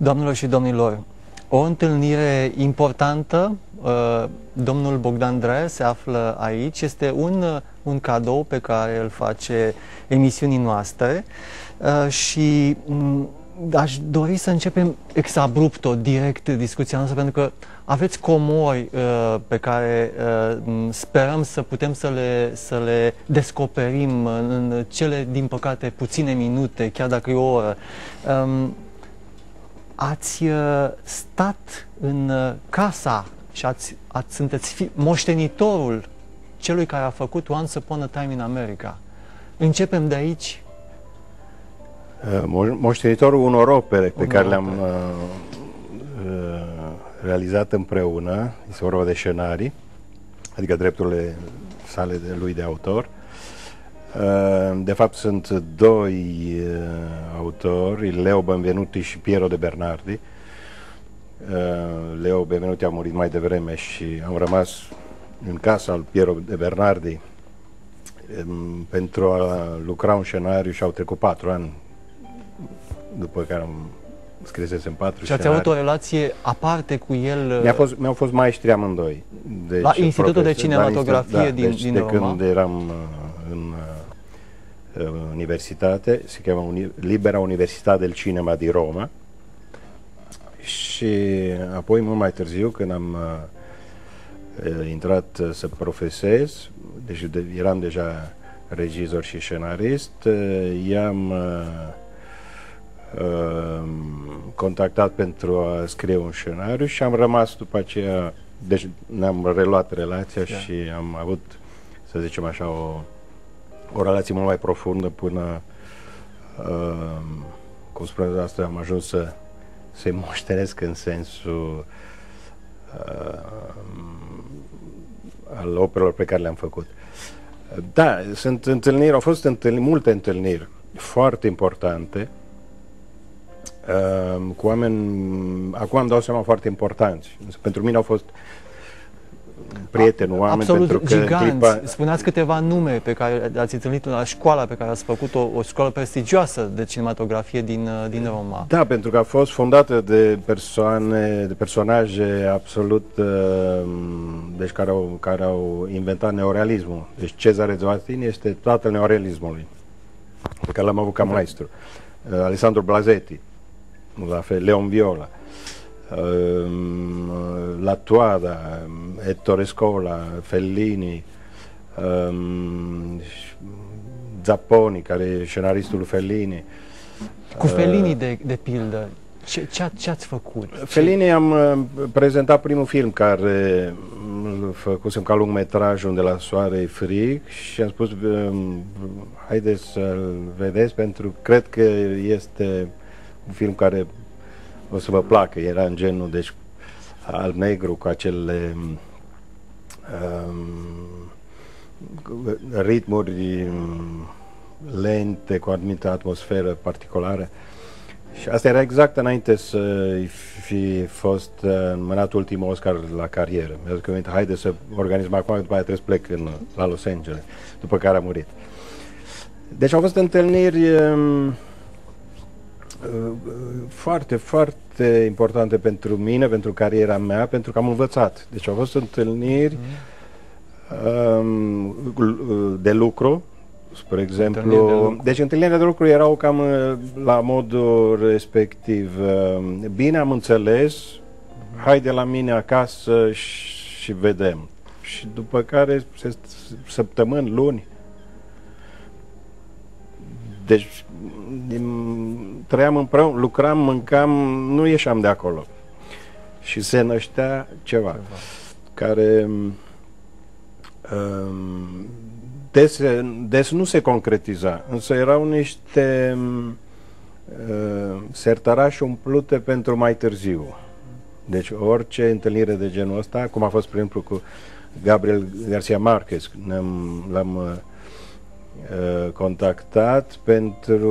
Doamnelor și domnilor, o întâlnire importantă, domnul Bogdan Draia se află aici, este un cadou pe care îl face emisiunii noastre și aș dori să începem ex abrupto, direct discuția noastră, pentru că aveți comori pe care sperăm să putem să le descoperim în cele, din păcate, puține minute, chiar dacă e o oră. Ați stat în casa și sunteți moștenitorul celui care a făcut Once Upon a Time in America. Începem de aici. Moștenitorul unor opere pe care le-am realizat împreună, este vorba de scenarii, adică drepturile sale de lui de autor. De fapt sunt doi autori, Leo Benvenuti și Piero de Bernardi. Leo Benvenuti a murit mai devreme și am rămas în casa lui Piero de Bernardi pentru a lucra un scenariu și au trecut 4 ani după care am scrisesem 4 și ați avut o relație aparte cu el? Mi-au fost maestri amândoi. Deci, la Institutul de Cinematografie din de Roma? Când eram în universitate, se cheamă Libera Universitate del Cinema di Roma, și apoi mult mai târziu, când am intrat să profesez, deci eram deja regizor și scenarist, i-am contactat pentru a scrie un scenariu și am rămas după aceea, deci ne-am reluat relația și am avut, să zicem așa, o relație mult mai profundă până, cum spuneți asta, am ajuns să-i moștenesc în sensul al operelor pe care le-am făcut. Da, sunt întâlniri, au fost multe întâlniri foarte importante cu oameni, acum îmi dau seama, foarte importanți. Pentru mine au fost prieteni, oameni, absolut pentru că giganți. Spuneați câteva nume pe care le-ați întâlnit la școala pe care ați făcut, o școală prestigioasă de cinematografie din Roma. Da, pentru că a fost fondată de personaje absolut, deci care au inventat neorealismul. Deci Cezare Zoatini este tatăl neorealismului, pe care l-am avut ca maestru. Alessandro Blasetti, la fel, Leon Viola, Lattuada, Ettore Scola, Fellini, Zapponi, care e scenaristul Fellini. Cu Fellini, de pildă, ce ați făcut? Fellini am prezentat primul film care făcusem ca lungmetraj, Unde la soare e frig, și am spus haideți să-l vedeți, pentru că cred că este un film care o să vă placă. Era în genul, deci, alb-negru, cu acele ritmuri lente, cu o anumită atmosferă particulară. Și asta era exact înainte să fi fost înmânat ultimul Oscar la carieră. Mi-a zis că haide să organizăm acum, după aia trebuie să plec la Los Angeles, după care a murit. Deci au fost întâlniri foarte, foarte importante pentru mine, pentru cariera mea, pentru că am învățat. Deci au fost întâlniri de lucru, spre exemplu. Deci întâlnirile de lucru erau cam la modul respectiv. Bine, am înțeles, haide la mine acasă și vedem. Și după care, săptămâni, luni. Deci trăiam împreună, lucram, mâncam, nu ieșeam de acolo. Și se năștea ceva care des nu se concretiza, însă erau niște sertărași umplute pentru mai târziu. Deci orice întâlnire de genul ăsta, cum a fost, prin exemplu, cu Gabriel Garcia Marquez, l-am contactat pentru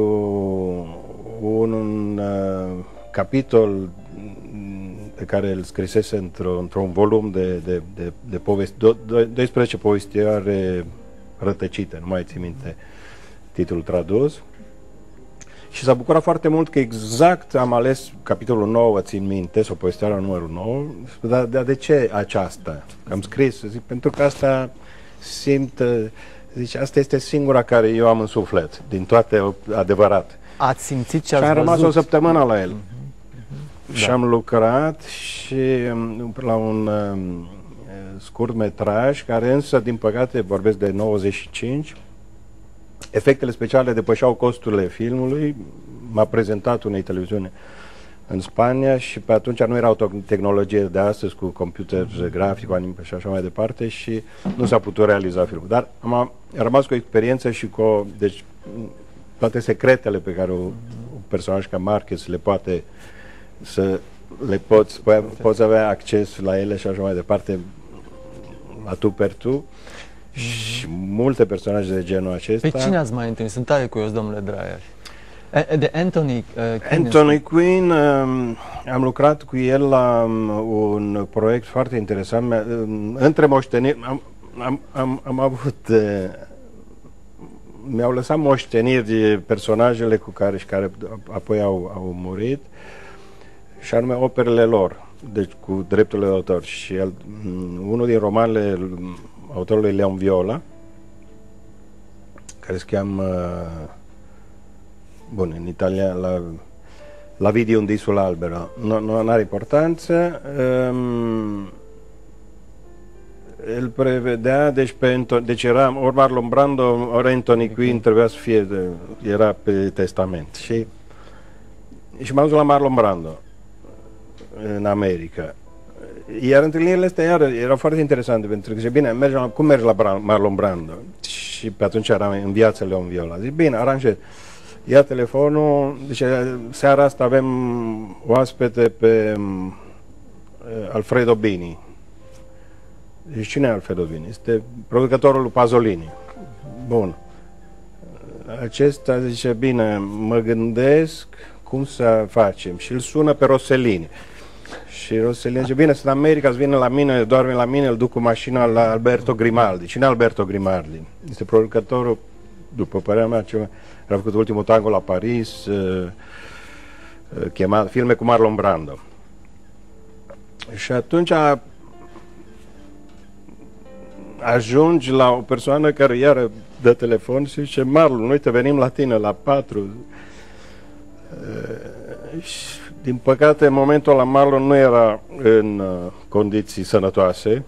un capitol pe care îl scrisese într-un volum de povesti, 12 povestioare rătăcite, nu mai țin minte titlul tradus. Și s-a bucurat foarte mult că exact am ales capitolul 9, țin minte, sau povestirea numărul 9, dar de ce aceasta? Am scris, zic, pentru că asta simt, zice, asta este singura care eu am în suflet, din toate adevărat. Ați simțit ce și ați am rămas văzut? o săptămână la el. Și Da. am lucrat și la un scurt metraj, care însă, din păcate, vorbesc de 95, efectele speciale depășeau costurile filmului. M-a prezentat unei televiziuni în Spania și pe atunci nu era o tehnologie de astăzi cu computer grafic, anim și așa mai departe și nu s-a putut realiza filmul. Dar am rămas cu o experiență și cu deci, toate secretele pe care un personaj ca Marquez le poate să le poți avea acces la ele și așa mai departe la tu per tu. Și multe personaje de genul acesta. Pe cine ați mai întâlnit? Sunt tare curios, domnule Dreyer. De Anthony Quinn. Anthony Quinn, am lucrat cu el la un proiect foarte interesant. Între moșteniri, am avut... mi-au lăsat moșteniri personajele cu care apoi au murit, și anume operele lor, deci cu drepturile de autor. Și unul din romanele autorului Leon Viola, care se cheamă, bun, în Italia, La vidi un di sull'albero, nu are importanță. El prevedea, deci era ori Marlon Brando, ori Anthony Quinn, trebuia să fie, era pe testament. Și m-am dus la Marlon Brando în America. Iar întâlnirile astea erau foarte interesante, pentru că zice, bine, cum mergi la Marlon Brando? Și pe atunci era în viață Leon Viola. Zic, bine, aranjez. Ia telefonul, zice, seara asta avem oaspete pe Alfredo Bini. Zice, cine e Alfredo Bini? Este producătorul lui Pasolini. Bun. Acesta zice, bine, mă gândesc cum să facem. Și îl sună pe Rossellini. Și Rossellini zice, bine, sunt în America, să vină la mine, doarme la mine, îl duc cu mașina la Alberto Grimaldi. Cine e Alberto Grimaldi? Este producătorul, după părerea mea, a făcut Ultimul Tango la Paris, filme cu Marlon Brando. Și atunci ajungi la o persoană care iară dă telefon și zice, Marlon, uite, venim la tine la 4. Și, din păcate, în momentul ăla Marlon nu era în condiții sănătoase.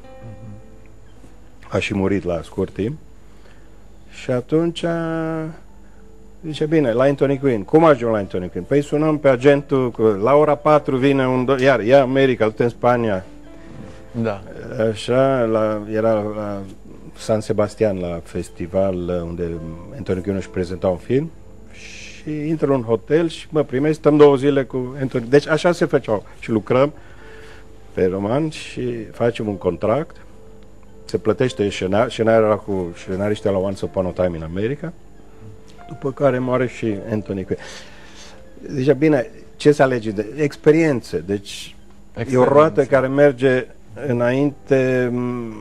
A și murit la scurt timp. Și atunci zice, bine, la Anthony Quinn. Cum ajung la Anthony Quinn? Păi sunăm pe agentul, la ora 4 vine iar, ia America, du-te în Spania. Da. Așa, era la San Sebastian, la festival unde Anthony Quinn își prezenta un film. Și intră în un hotel și mă primești, stăm 2 zile cu Anthony. Deci așa se făceau. Și lucrăm pe roman și facem un contract. Se plătește scenariul cu scenariștii la Once Upon a Time in America. După care moare și Anthony Quinn. Deci, bine, ce să alegi? Experiențe. Deci, e o roată care merge înainte.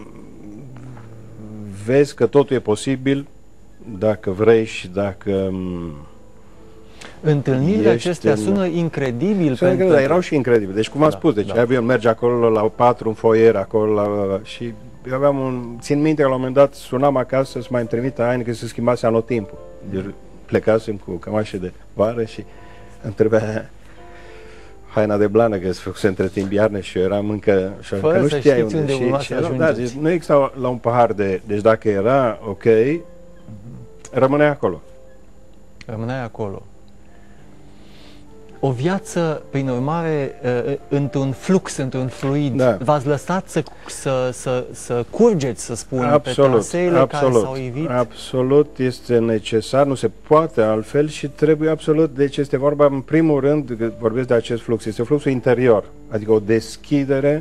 Vezi că totul e posibil dacă vrei și dacă... Întâlnirile acestea sună incredibil. Dar erau și incredibile. Deci, cum am spus, deci avion merge acolo la 4, un foier acolo și eu aveam țin minte că la un moment dat sunam acasă să mai îmi trimită haine că se schimbase anotimpul. Deci plecasem cu cămașe de vară și îmi trebuia haina de blană, că se făcuse între timp iarnă și eu eram încă... Fără nu știai unde și deci nu exista la un pahar de... Deci dacă era ok, rămânea acolo. Rămâneai acolo. O viață, prin urmare, într-un flux, într-un fluid. Da. V-ați lăsat să curgeți, să spun, pe traseele care s-au ivit? Absolut, este necesar, nu se poate altfel și trebuie absolut. Deci este vorba, în primul rând, că vorbesc de acest flux, este fluxul interior, adică o deschidere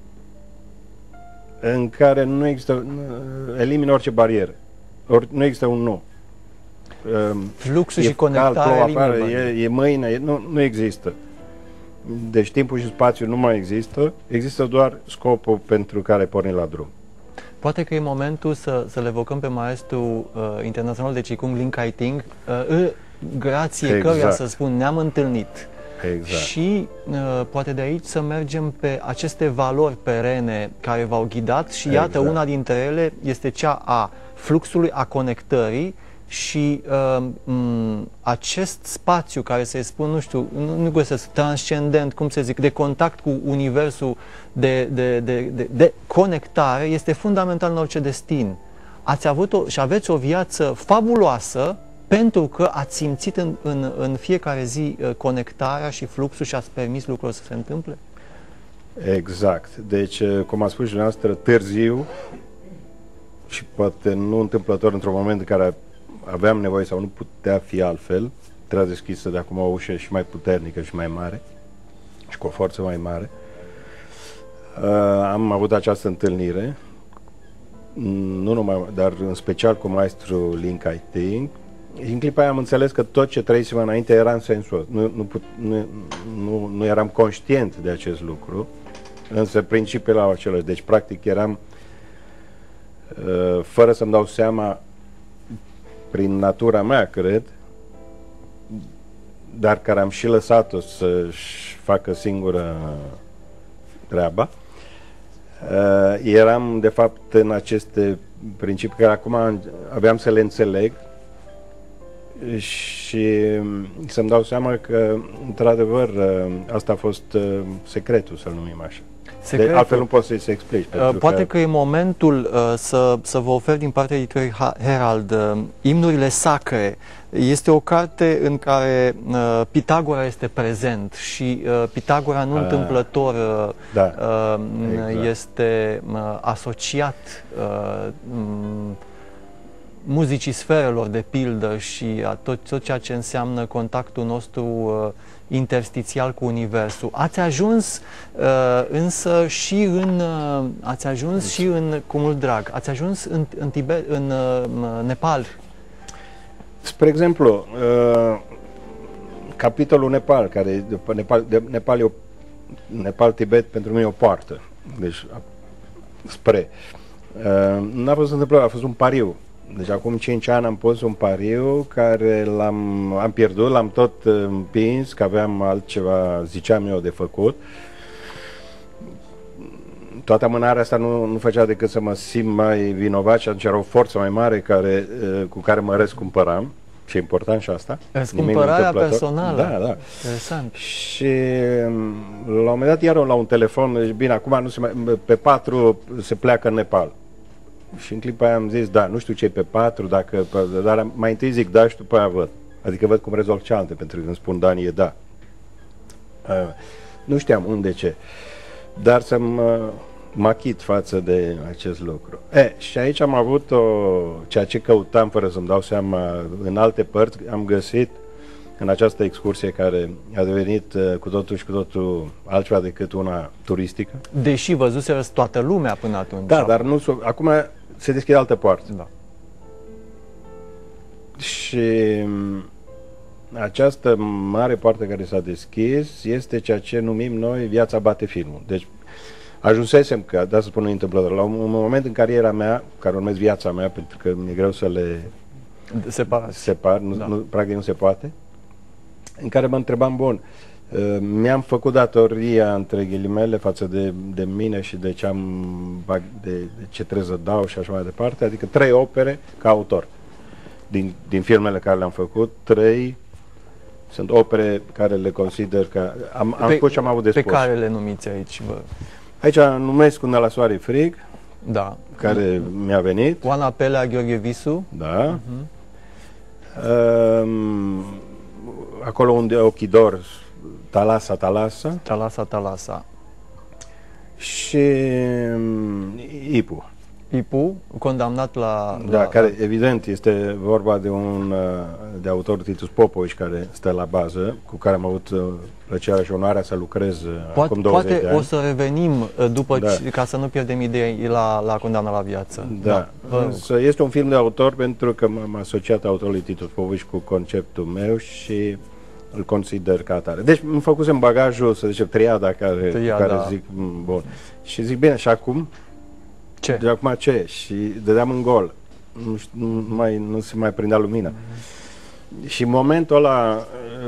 în care nu există, elimină orice barieră, nu există un nu. Fluxul și conectarea e mâine, nu există. Deci timpul și spațiul nu mai există, există doar scopul pentru care porni la drum. Poate că e momentul să le evocăm pe maestru internațional de Qigong Lin Kai-ting. grație căruia, să spun, ne-am întâlnit. Exact. Și poate de aici să mergem pe aceste valori perene care v-au ghidat și iată, una dintre ele este cea a fluxului, a conectării și acest spațiu care se spun, nu știu, nu găsesc, transcendent, cum să zic, de contact cu universul, de conectare, este fundamental în orice destin. Ați avut și aveți o viață fabuloasă pentru că ați simțit în fiecare zi conectarea și fluxul și ați permis lucrurile să se întâmple? Exact. Deci, cum a spus și dumneavoastră, târziu și poate nu întâmplător, într-un moment în care aveam nevoie sau nu putea fi altfel, trebuia deschisă de acum o ușă și mai puternică și mai mare și cu o forță mai mare. Am avut această întâlnire, nu numai, dar în special cu maestru Lin Kai-ting. În clipa aia am înțeles că tot ce trăisem înainte era în sensul nu eram conștient de acest lucru, însă principiul erau același. Deci, practic, eram fără să-mi dau seama, prin natura mea, cred, dar care am și lăsat-o să-și facă singură treaba, eram, de fapt, în aceste principii care acum aveam să le înțeleg și să-mi dau seama că, într-adevăr, asta a fost secretul, să-l numim așa. De altfel nu poți să-i se explici. Poate că e momentul să vă ofer din partea editorului Herald Imnurile Sacre. Este o carte în care Pitagora este prezent și Pitagora nu întâmplător exact. Este asociat muzicii sferelor, de pildă, și a tot ceea ce înseamnă contactul nostru interstițial cu Universul. Ați ajuns însă și în cu mult drag, ați ajuns în Tibet, în Nepal. Spre exemplu, capitolul Nepal, care Nepal-Tibet pentru mine e o poartă. Deci, spre. N-a fost întâmplare, a fost un pariu. Deci acum 5 ani am pus un pariu care am pierdut, l-am tot împins, că aveam altceva, ziceam eu, de făcut. Toată amânarea asta nu făcea decât să mă simt mai vinovat și atunci era o forță mai mare cu care mă răscumpăram. Și e important și asta. Răscumpărarea personală. Da. Interesant. Și la un moment dat iar la un telefon, deci, bine, acum pe 4 se pleacă în Nepal. Și în clipa aia am zis, da, nu știu ce e pe 4, dar mai întâi zic da și după aia văd. Adică văd cum rezolv cealaltă, pentru că când spun Dani e da. Nu știam unde ce, dar să mă achit față de acest lucru. Și aici am avut ceea ce căutam fără să-mi dau seama în alte părți, am găsit în această excursie care a devenit cu totul altceva decât una turistică. Deși văzuseră toată lumea până atunci. Da, dar acum se deschide altă poartă. Da. Și această mare poartă care s-a deschis este ceea ce numim noi viața bate filmul. Deci ajunsesem, că da, să spun întâmplător, la un moment în cariera mea, care urmez viața mea, pentru că mi-e greu să le separ, practic nu se poate, în care mă întrebam, bun, mi-am făcut datoria, între ghilimele, față de mine și de ce trebuie să dau și așa mai departe, adică 3 opere ca autor. Din filmele care le-am făcut, 3 sunt opere care le consider că am spus și am avut de spus. Pe care le numiți aici? Aici numesc Un la soare frig, da, care mi-a venit. Oana Pelea, Gheorghe Visu. Da. Acolo unde Ochidor, Talasa. Și Ipu, condamnat la... Da, care evident este vorba de autorul Titus Popovici, care stă la bază, cu care am avut plăcerea și onoarea să lucrez acum 20 de ani. Poate o să revenim ca să nu pierdem idei la Condamnat la viață. Da. Însă este un film de autor pentru că m-am asociat autorului Titus Popovici cu conceptul meu și îl consider ca atare. Deci îmi făcusem bagajul, să zicem, triada care zic, bun. Și zic, bine, și acum? Ce? De acum ce? Și dădeam în gol. Nu se mai prindea lumina. Și în momentul ăla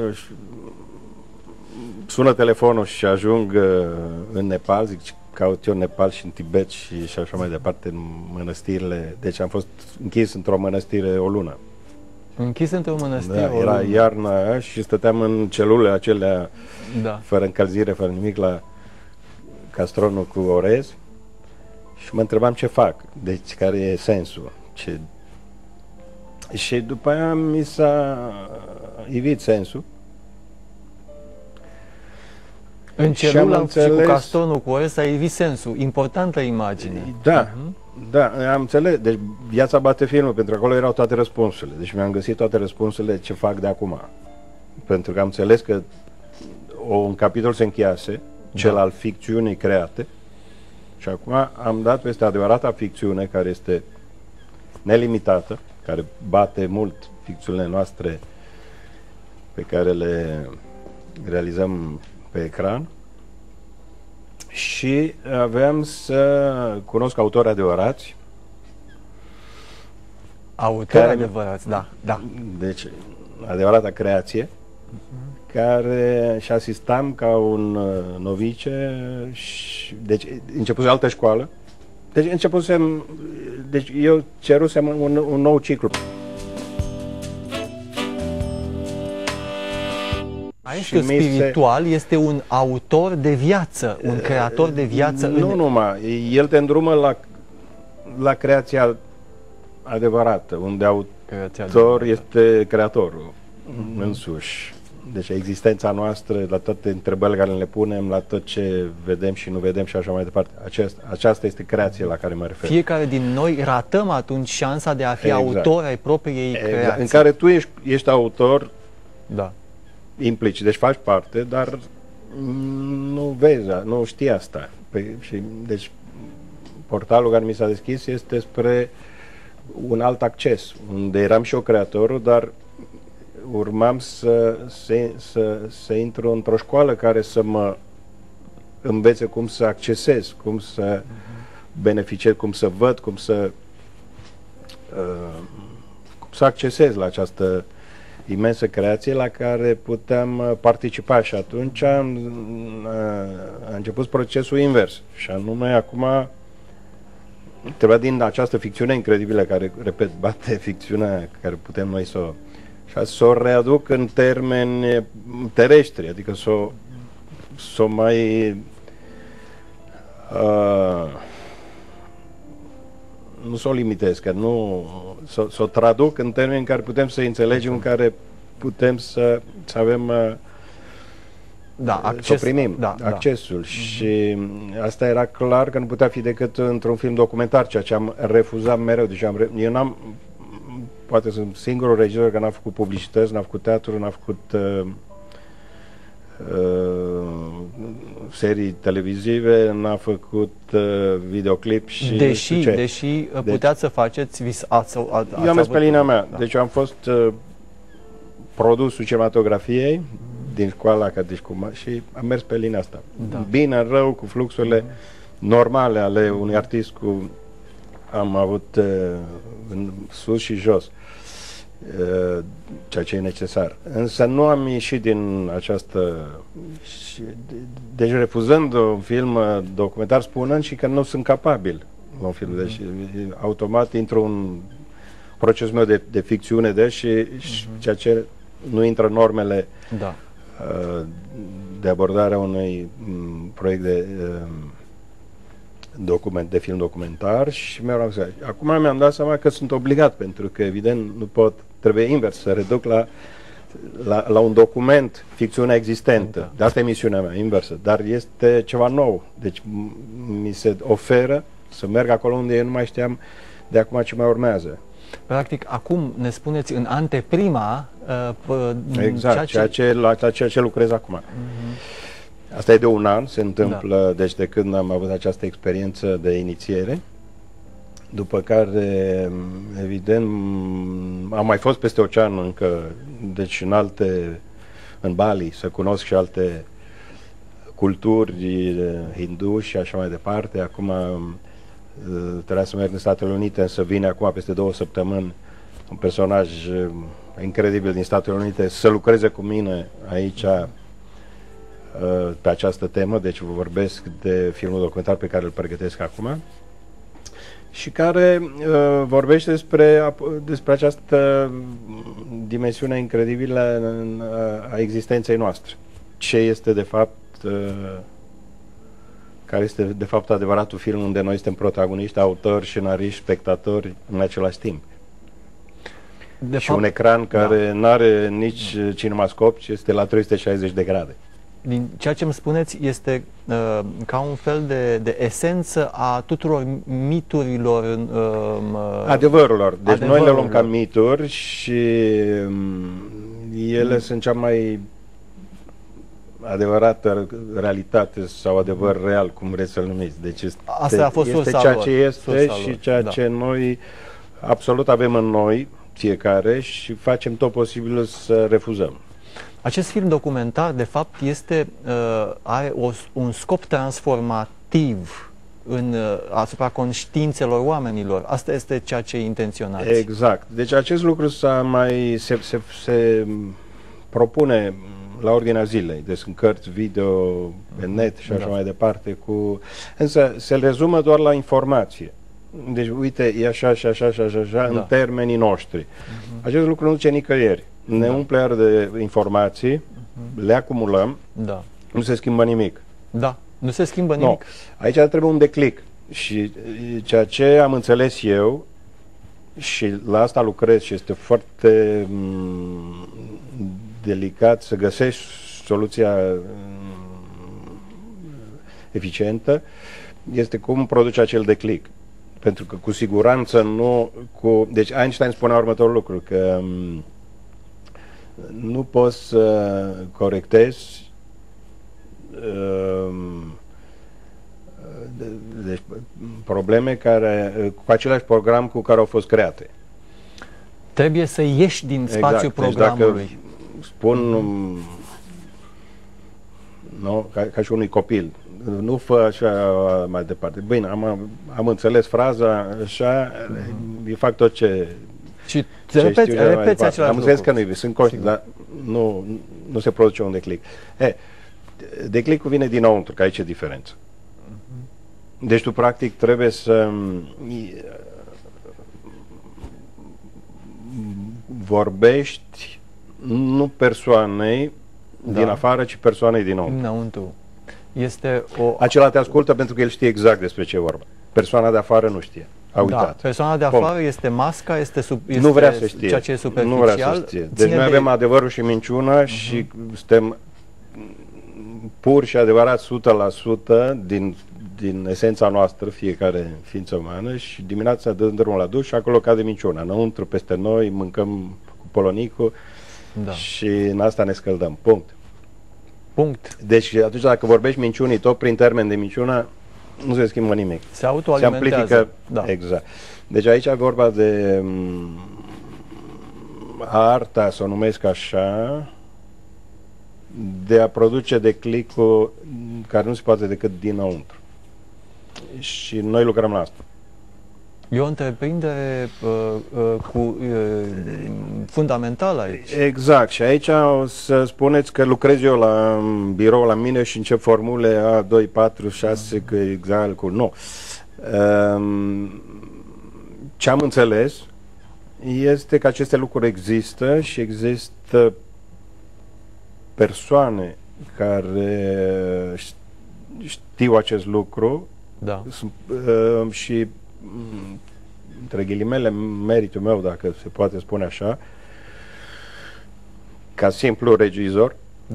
sună telefonul și ajung în Nepal, zic, caut eu în Nepal și în Tibet și așa mai departe, în mănăstirile. Deci am fost închis într-o mănăstire o lună. Închis într-o mănăstire Da, era iarna aia și stăteam în celulele acelea, fără încălzire, fără nimic, la castronul cu orez și mă întrebam ce fac, deci care e sensul. Și după aia mi s-a ivit sensul. În celula și cu castronul cu orez s-a ivit sensul. Importantă imagine. Da, da, am înțeles. Deci viața bate filmul, pentru că acolo erau toate răspunsurile. Deci mi-am găsit toate răspunsurile ce fac de acum. Pentru că am înțeles că un capitol se încheiase, cel al ficțiunii create, și acum am dat peste adevărata ficțiune, care este nelimitată, care bate mult ficțiunile noastre pe care le realizăm pe ecran, și aveam să cunosc autori adevărați. Autori adevărați, da. Deci, adevărata creație, care și asistam ca un novice, și, deci începuse altă școală. Deci eu cerusem un nou ciclu. Maestru spiritual este un autor de viață, un creator de viață. Nu numai, el te îndrumă la creația adevărată, unde autor este creatorul însuși. Deci existența noastră, la toate întrebările care le punem, la tot ce vedem și nu vedem și așa mai departe. Aceasta este creația la care mă refer. Fiecare din noi ratăm atunci șansa de a fi autor ai propriei creații. În care tu ești autor, da, implicit, deci faci parte, dar nu vezi, nu știi asta. Deci portalul care mi s-a deschis este spre un alt acces, unde eram și eu creatorul, dar urmam să intru într-o școală care să mă învețe cum să accesez, cum să beneficiez, cum să văd, cum să accesez la această imensă creație la care puteam participa. Și atunci a început procesul invers, și anume acum trebuia, din această ficțiune incredibilă care, repet, bate ficțiunea care putem noi să o readuc în termeni terestri, adică să o mai nu să o limitez, că nu, să o traduc în termeni în care putem să înțelegem, în care putem să avem să primim accesul. Și asta era clar că nu putea fi decât într-un film documentar, ceea ce am refuzat mereu. Deci eu n-am, poate sunt singurul regizor care n-a făcut publicități, n-a făcut teatru, n-a făcut serii televizive, n-a făcut videoclip și deși puteați să faceți, eu am mers pe linia mea. Deci eu am fost produsul cinematografiei din școala și am mers pe linia asta. Bine, rău, cu fluxurile normale ale unui artist, am avut în sus și jos ceea ce e necesar. Însă nu am ieșit din această... Deci refuzând un film documentar, spunând și că nu sunt capabil la un film. Deci automat intru în procesul meu de ficțiune și ceea ce nu intră în normele de abordare a unui proiect de film documentar. Și acum mi-am dat seama că sunt obligat, pentru că evident nu pot, trebuie invers, să reduc la un document ficțiunea existentă. De asta e misiunea mea, inversă, dar este ceva nou. Deci mi se oferă să merg acolo unde eu nu mai știam de acum ce mai urmează. Practic, acum ne spuneți în anteprima exact, ceea ce lucrez acum. Asta e de un an, se întâmplă, deci de când am avut această experiență de inițiere, după care, evident, am mai fost peste ocean încă, deci în Bali, să cunosc și alte culturi hindu și așa mai departe. Acum trebuia să merg în Statele Unite, însă vine acum peste 2 săptămâni un personaj incredibil din Statele Unite să lucreze cu mine aici pe această temă, deci vă vorbesc de filmul documentar pe care îl pregătesc acum și care vorbește despre această dimensiune incredibilă a existenței noastre. Ce este de fapt, care este de fapt adevăratul film unde noi suntem protagoniști, autori, scenariști, spectatori în același timp. Și un ecran care nu are nici cinemascop, ci este la 360 de grade. Din ceea ce îmi spuneți, este ca un fel de esență a tuturor miturilor. Adevărurilor. Deci noi le luăm ca mituri și ele sunt cea mai adevărată realitate sau adevăr real, cum vreți să-l numiți. Deci asta a fost este ceea ce este și ceea ce noi absolut avem în noi, fiecare, și facem tot posibilul să refuzăm. Acest film documentar, de fapt, are un scop transformativ asupra conștiințelor oamenilor. Asta este ceea ce intenționați. Exact. Deci acest lucru se propune la ordinea zilei. Deci în cărți, video, pe net și așa mai departe. Însă se rezumă doar la informație. Deci, uite, e așa și așa și așa, în termenii noștri. Acest lucru nu duce nicăieri. Ne umple iar de informații, le acumulăm, nu se schimbă nimic. Da, nu se schimbă nimic. No. Aici trebuie un declic. Și ceea ce am înțeles eu, și la asta lucrez și este foarte delicat să găsești soluția eficientă, este cum produce acel declic. Pentru că cu siguranță nu... Deci Einstein spunea următorul lucru, că nu poți să corectezi deci, probleme cu același program cu care au fost create. Trebuie să ieși din spațiul programului. Deci dacă spun ca și unui copil, nu fă așa mai departe. Bine, am înțeles fraza, așa, îi fac tot ce... Și repeți același lucru. Am înțeles că nu-i, sunt conștient, dar nu se produce un declic. Declicul vine dinăuntru, că aici e diferență. Deci tu, practic, trebuie să vorbești nu persoanei din afară, ci persoanei dinăuntru. Acela te ascultă pentru că el știe exact despre ce e vorba. Persoana de afară nu știe. A uitat. Persoana de afară este masca, este nu vrea să știe. Ceea ce e superficial. Nu vrea să știe. Deci noi avem adevărul și minciuna și suntem pur și adevărat 100% din esența noastră, fiecare ființă umană, și dimineața dăm drumul la duș și acolo cade minciuna. Înăuntru, peste noi, mâncăm cu polonicul și în asta ne scăldăm. Punct. Deci atunci dacă vorbești minciunii tot prin termen de minciună, nu se schimbă nimic. Se autoalimentează. Exact. Deci aici e vorba de arta, să o numesc așa, de a produce declicul care nu se poate decât dinăuntru. Și noi lucrăm la asta. E o întreprindere fundamentală aici. Exact. Și aici o să spuneți că lucrez eu la birou la mine și încep formule A, 2, 4, 6, că exact cu... Nu. Ce am înțeles este că aceste lucruri există și există persoane care știu acest lucru și între ghilimele meritul meu, dacă se poate spune așa, ca simplu regizor,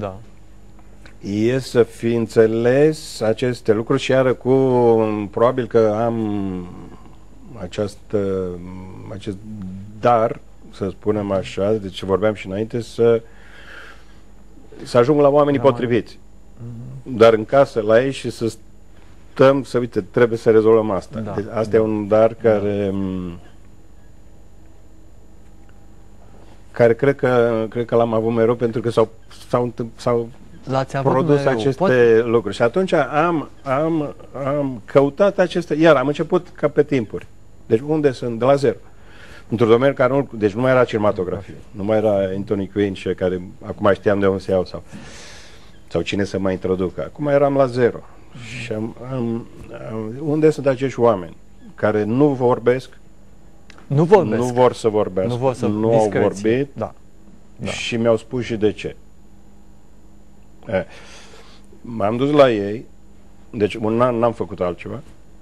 e să fi înțeles aceste lucruri și iară probabil că am acest dar, să spunem așa, de ce vorbeam și înainte, să ajung la oamenii potriviți. Dar în casă, la ei, și să stăm, să uite, trebuie să rezolvăm asta. Deci, asta e un dar care cred că l-am avut mereu, pentru că s-au produs aceste lucruri. Și atunci am căutat aceste... Iar am început ca pe timpuri. Deci unde sunt? De la zero. într-un domeniu care nu, deci nu mai era cinematografie, nu mai era Anthony Quinn și care acum mai știam de unde se iau sau cine să mă introducă. Acum eram la zero. Și unde sunt acești oameni care nu vorbesc, nu vorbesc, nu vor să vorbească, nu au vorbit, da. Și mi-au spus și de ce. M-am dus la ei, deci un an n-am făcut altceva.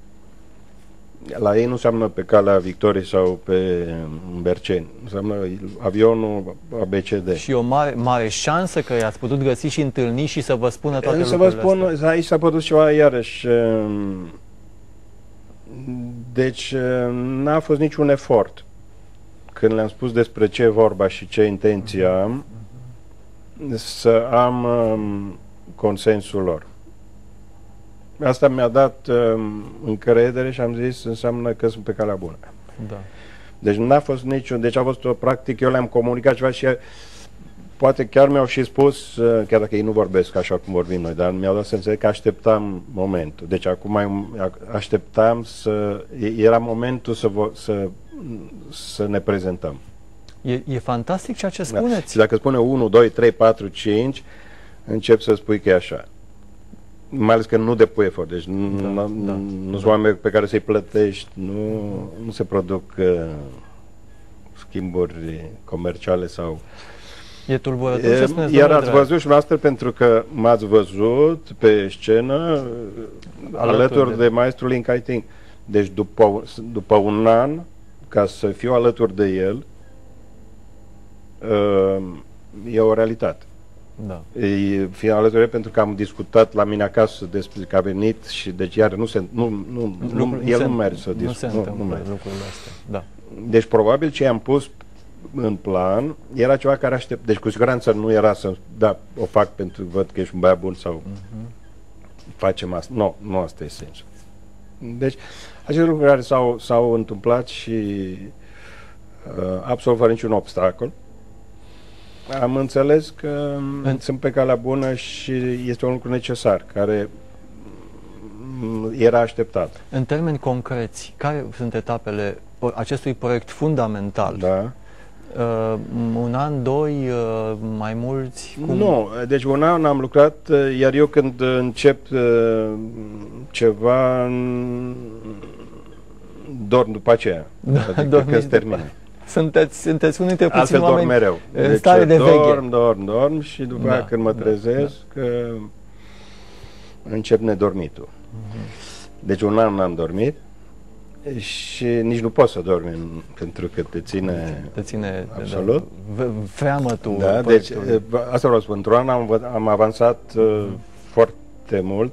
La ei nu înseamnă pe calea Victoriei sau pe Berceni, înseamnă avionul ABCD. Și o mare șansă că i-ați putut găsi și întâlni și să vă spună toate lucrurile astea. Să vă spun, astea. aici s-a produs ceva iarăși. Deci n-a fost niciun efort. Când le-am spus despre ce e vorba și ce intenție am, să am consensul lor. Asta mi-a dat încredere și am zis, înseamnă că sunt pe calea bună. Da. Deci n-a fost niciun, deci a fost o practică, eu le-am comunicat ceva și poate chiar mi-au și spus, chiar dacă ei nu vorbesc așa cum vorbim noi, dar mi-au dat să înțeleg că așteptam momentul. Deci acum așteptam era momentul să ne prezentăm. E fantastic ceea ce spuneți. Da. Și dacă spune 1, 2, 3, 4, 5, încep să spui că e așa. Mai ales că nu depui efort, deci nu sunt oameni pe care să-i plătești, nu se produc schimburi comerciale sau... E tulburător ce spuneți, iar ați văzut și noastră, pentru că m-ați văzut pe scenă alături de maestrul Lin Kai-ting. Deci după un an, ca să fiu alături de el, e o realitate. Da. Fiind alături de el, pentru că am discutat la mine acasă despre că a venit și deci iar el nu merge să discute. Nu se întâmplă lucrurile astea. Da. Deci probabil ce am pus în plan era ceva care aștept. Deci cu siguranță nu era să o fac pentru că văd că ești un băiat bun sau facem asta. Nu asta e sensul. Deci aceste lucruri care s-au întâmplat și absolut fără niciun obstacol. Am înțeles că sunt pe calea bună și este un lucru necesar, care era așteptat. În termeni concreți, care sunt etapele acestui proiect fundamental? Da. Un an, doi, mai mulți? Cum? Nu, deci un an am lucrat, iar eu când încep ceva, dorm după aceea. Adică când se termină. Sunteți unul dintre puțini oameni mereu. În stare de veche. Dorm și după aceea când mă trezesc încep nedormitul. Deci un an n-am dormit și nici nu poți să dormi pentru că te ține absolut freamătul. Da, deci asta vreau să spun. Într-un an am avansat foarte mult.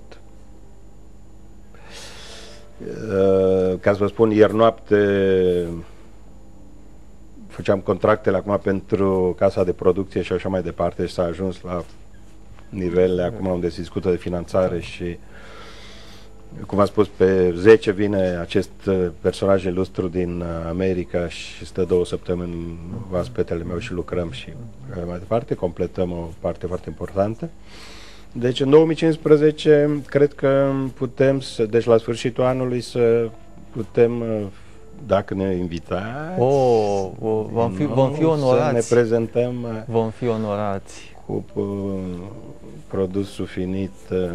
Ca să vă spun, ieri noapte făceam contractele acum pentru casa de producție și așa mai departe și s-a ajuns la nivelele acum unde se discută de finanțare și, cum am spus, pe 10 vine acest personaj ilustru din America și stă 2 săptămâni în oaspetele meu și lucrăm și mai departe, completăm o parte foarte importantă. Deci în 2015 cred că putem deci la sfârșitul anului să putem, dacă ne invitați, vom fi onorați. Să ne prezentăm. Vom fi onorați cu produsul finit.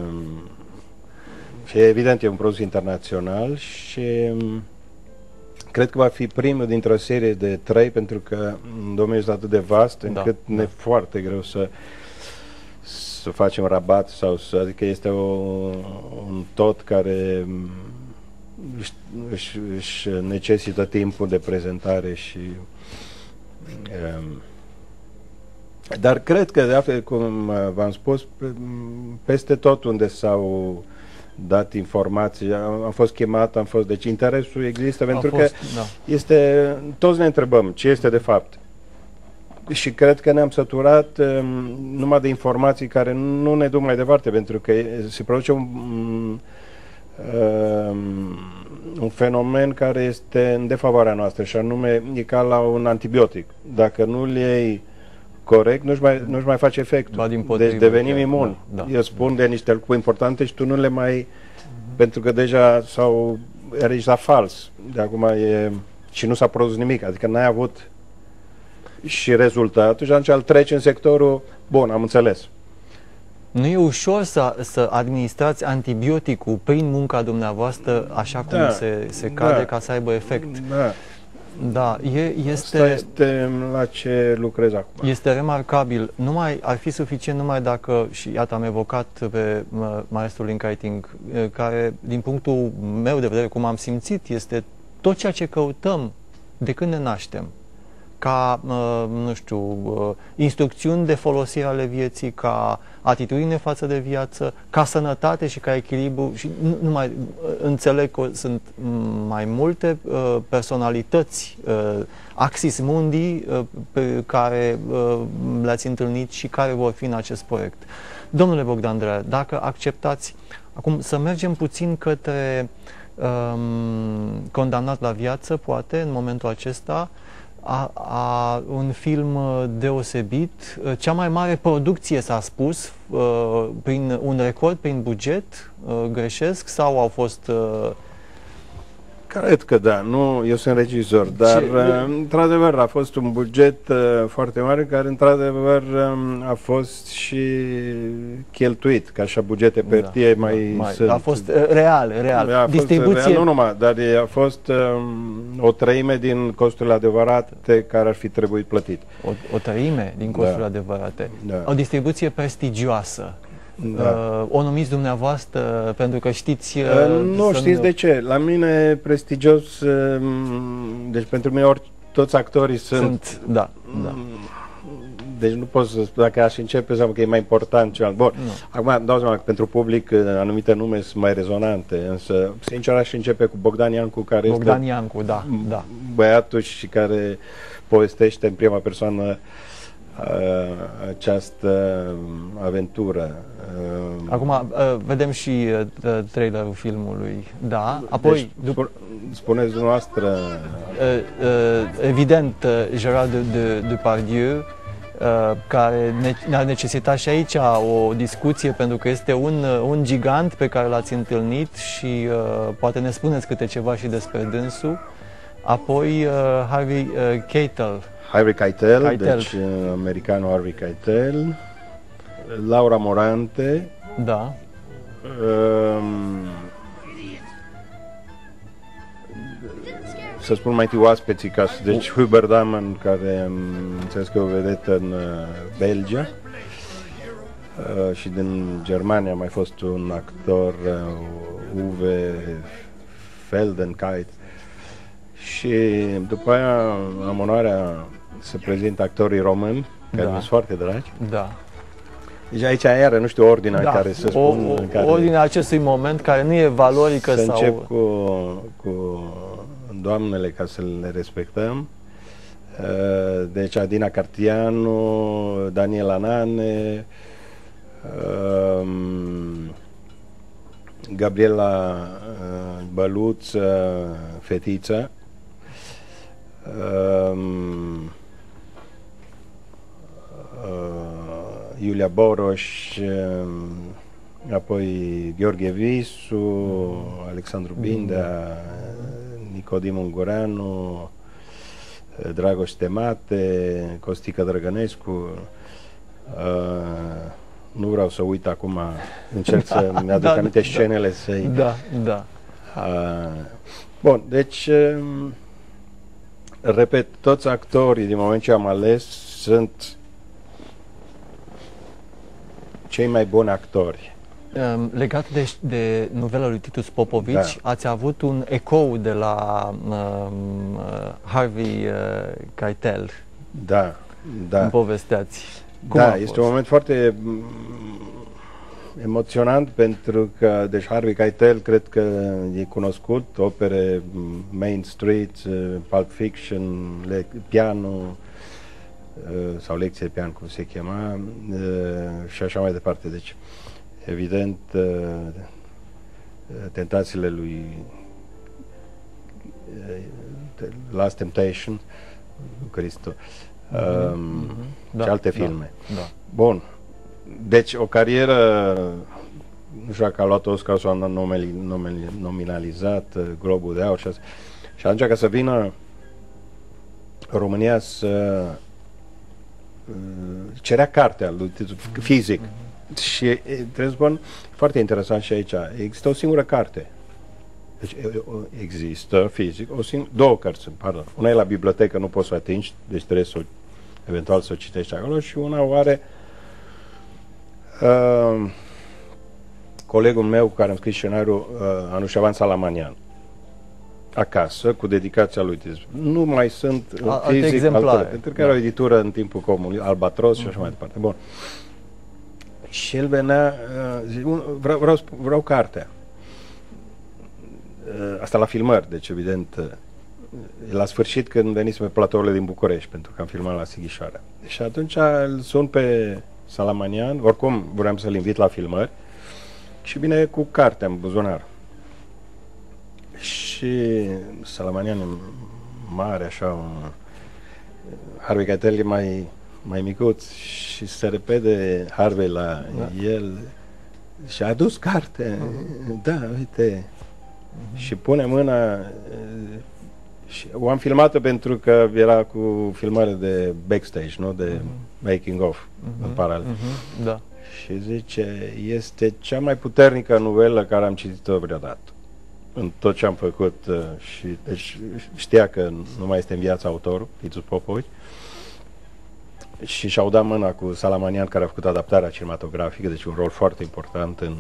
Și evident e un produs internațional și cred că va fi primul dintr-o serie de 3, pentru că domeniul este atât de vast încât ne e foarte greu să facem rabat adică este un tot care își necesită timpul de prezentare și dar cred că, de altfel, cum v-am spus, peste tot unde s-au dat informații, am fost chemat, deci interesul există, pentru că toți ne întrebăm ce este de fapt. Și cred că ne-am săturat numai de informații care nu ne duc mai departe, pentru că se produce un fenomen care este în defavoarea noastră, și anume e ca la un antibiotic. Dacă nu-l iei corect, nu-și mai face efectul. Deci devenim imuni. Eu spun de niște lucruri importante și tu nu le mai... pentru că deja ești la fals. De acum și nu s-a produs nimic, adică n-ai avut și rezultatul și atunci îl treci în sectorul, bun, am înțeles. Nu e ușor să administrați antibioticul prin munca dumneavoastră așa cum se cade ca să aibă efect. Da. Da, Asta este la ce lucrez acum. Este remarcabil. Ar fi suficient numai dacă, și iată am evocat pe maestrul Lynn Kiting, care din punctul meu de vedere, cum am simțit, este tot ceea ce căutăm de când ne naștem. Ca, nu știu, instrucțiuni de folosire ale vieții, ca atitudine față de viață, ca sănătate și ca echilibru. Și nu mai înțeleg că sunt mai multe personalități, axis mundi, pe care le-ați întâlnit și care vor fi în acest proiect. Domnule Bogdan Drea, dacă acceptați acum să mergem puțin către Condamnat la viață, poate, în momentul acesta, un film deosebit, cea mai mare producție, s-a spus, prin un record, prin buget, greșesc, sau au fost... Cred că da, nu, eu sunt regizor, dar într-adevăr a fost un buget foarte mare care într-adevăr a fost și cheltuit, ca așa bugete pe hârtie mai sunt. A fost real. A distribuție... fost real, nu numai, dar a fost o treime din costurile adevărate care ar fi trebuit plătit. O treime din costurile adevărate. Da. O distribuție prestigioasă. Da. O numiți dumneavoastră pentru că știți... nu știți de ce. La mine prestigios, deci pentru mine toți actorii sunt... Da. Deci nu pot să spun, dacă aș începe, să că e mai important celălalt. Bun, acum îmi dau seama că pentru public anumite nume sunt mai rezonante, însă sincer aș începe cu Bogdan Iancu, care Bogdan Iancu, da. Băiatul și care povestește în prima persoană această aventură. Acum vedem și trailerul filmului, da. Apoi deci, spuneți dumneavoastră. Evident, Gérard Depardieu, care a necesitat și aici o discuție, pentru că este un gigant pe care l-ați întâlnit și poate ne spuneți câte ceva și despre dânsul. Apoi Harvey Keitel, deci americanul Harvey Keitel, Laura Morante, da. Să spun mai întâi oaspeții, deci Hubert Daman, care am înțeles că e o vedetă în Belgia, și din Germania a mai fost un actor, Uwe Feldenkrais, și după aia am onoarea să prezint actorii români, care mi-sunt foarte dragi. Da. Deci aici iară, nu știu ordinea în care să spun. Ordinea acestui moment, care nu e valorică să sau... încep cu doamnele, ca să le respectăm. Deci Adina Cartianu, Daniela Nane, Gabriela Băluță, fetița, Iulia Boroș, apoi Gheorghe Visu, Alexandru Bindea, Nicodim Ungureanu, Dragoș Temate, Costică Drăgănescu. Nu vreau să uit acum, încerc să-mi aduc anumite scenele să-i... Da. Bun, deci, repet, toți actorii din moment ce am ales sunt cei mai buni actori. Legat de novela lui Titus Popovici, ați avut un ecou de la Harvey Keitel. Da. Îmi povesteați. Cum este un moment foarte emoționant, pentru că, deci Harvey Keitel, cred că e cunoscut, opere Main Street, Pulp Fiction, Piano, sau Lecție de pian, cum se chema, și așa mai departe. Deci, evident, Tentațiile lui Last Temptation, Cristo, și alte filme. Da. Bun. Deci, o carieră, nu știu dacă a luat Oscar sau a nominalizat Globul de Aur și atunci, ca să vină România să cerea cartea lui fizic. Și trebuie să spun, foarte interesant și aici, există o singură carte. Deci există fizic, două cărți, pardon. Una e la bibliotecă, nu poți să o atingi, deci trebuie să eventual să o citești acolo, și una o are colegul meu cu care am scris scenariul, Anușavan Salamanian, acasă, cu dedicația lui. Nu mai sunt fizic exemplare, pentru că era o editură în timpul comunismului, Albatros și așa mai departe. Bun. Și el venea, zice, vreau cartea. Asta la filmări, deci evident, la sfârșit când venisem pe platourile din București, pentru că am filmat la Sighișoara. Și atunci îl sun pe Salamanian, oricum vreau să-l invit la filmări, și vine cu cartea în buzunar. Și Salamanian mare, așa, Harvey Keitel e mai micuț, și se repede Harvey la el și a adus carte. Da, uite. Și pune mâna, și o am filmată pentru că era cu filmare de backstage, nu? De making of în paralel. Da. Și zice, este cea mai puternică novelă care am citit-o vreodată în tot ce am făcut. Și deci știa că nu mai este în viața autorul, Titus Popovici, și și-au dat mâna cu Salamanian, care a făcut adaptarea cinematografică, deci un rol foarte important în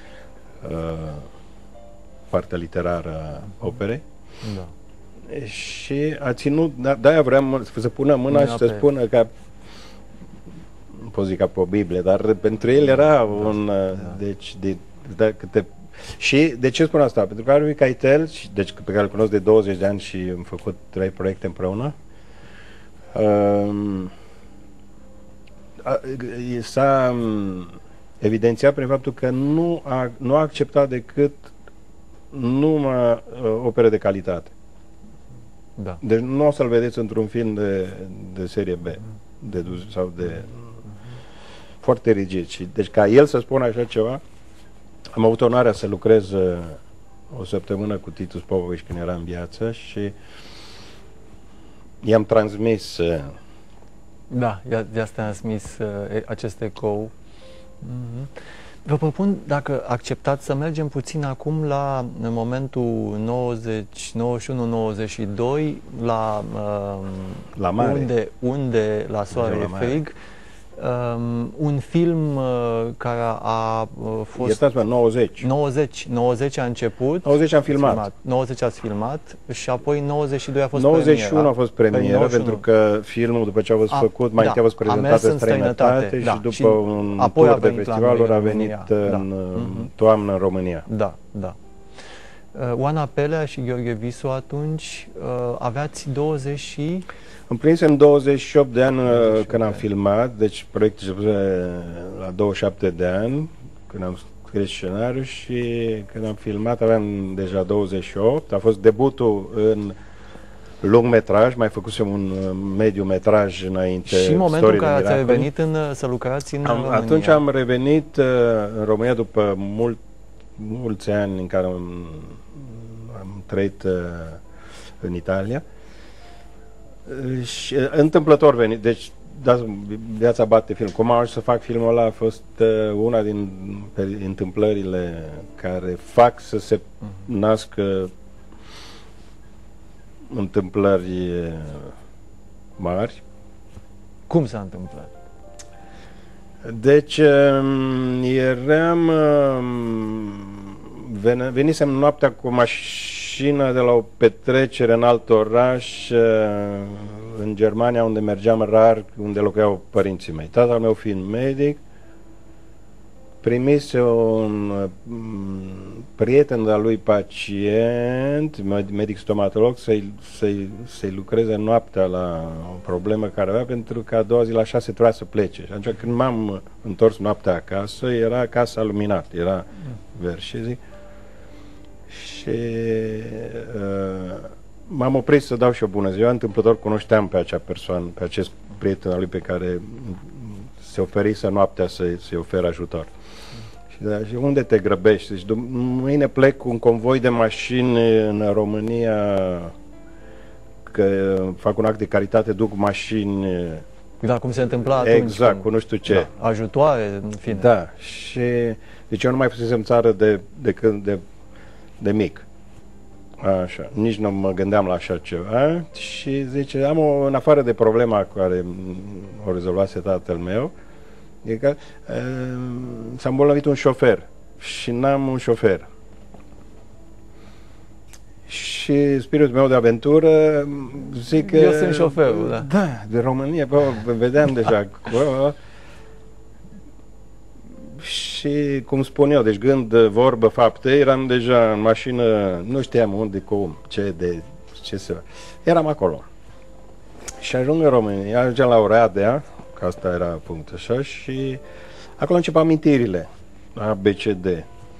partea literară a operei. Da. Și a ținut, de-aia vreau să pună mâna și să spună că, nu pot zic ca pe o Biblie, dar pentru el era un, deci, și de ce spun asta? Pentru că Harvey Keitel, deci pe care îl cunosc de 20 de ani și am făcut 3 proiecte împreună, s-a evidențiat prin faptul că nu a acceptat decât numai opere de calitate. Da. Deci nu o să-l vedeți într-un film de serie B, sau de foarte rigid. Și, deci ca el să spună așa ceva, am avut onoarea să lucrez o săptămână cu Titus Popovici când era în viață și i-am transmis da, de asta am transmis acest ecou. Vă propun, dacă acceptați, să mergem puțin acum la momentul 91-92, la mare. Unde la soare e frig. Un film care a fost... Iertați-mă, 90. 90 a început. 90 am filmat. 90 ați filmat și apoi 92 a fost 91 premiera. A fost premieră, pentru că filmul, după ce a fost făcut, mai întâi a fost prezentat în străinătate și după un tur de festivaluri a venit în toamnă în România. Da, da. Oana Pelea și Gheorghe Visu atunci aveați 20 și... Împlinisem 28 de ani când am filmat, deci proiectul începuse la 27 de ani, când am scris scenariul, și când am filmat aveam deja 28. A fost debutul în lungmetraj, mai făcusem un mediu-metraj înainte. Și în momentul în care ați revenit să lucrați în România? Atunci am revenit în România după mulți ani în care am trăit în Italia. Și întâmplător venit, deci viața bate film. Cum am ajuns să fac filmul ăla a fost una din întâmplările care fac să se nască întâmplări mari. Cum s-a întâmplat? Deci venisem noaptea cu mașină de la o petrecere în alt oraș în Germania, unde mergeam rar, unde locuiau părinții mei. Tatăl meu fiind medic, primise un prieten de-a lui pacient, medic stomatolog, să-i lucreze noaptea la o problemă care avea, pentru că a doua zi la 6 trebuia să plece. Și atunci când m-am întors noaptea acasă, era casa luminată, era vers și zic. Și m-am oprit să dau și o bună ziua. Întâmplător cunoșteam pe acea persoană, pe acest prieten al lui pe care se oferise noaptea să-i ofere ajutor. Și unde te grăbești? Deci, mâine plec cu un convoi de mașini în România că fac un act de caritate, duc mașini, Da, cum se întâmpla atunci. exact, cu nu știu ce. Da, ajutoare, în fine. Da, și deci eu nu mai fusesem țară de mic. Așa, nici nu mă gândeam la așa ceva și zice, în afară de problema care o rezolvase tatăl meu, e că s-a îmbolnăvit un șofer și n-am un șofer. Și spiritul meu de aventură zic că... Eu sunt șoferul, da. Da, de România, vedeam deja. Și cum spun eu, deci gând, vorbă, fapte, eram deja în mașină, nu știam unde, cum, ce să... Eram acolo. Și ajung în România, ajungeam la Oradea, că asta era punctul așa, și acolo încep amintirile, A, B, C, D.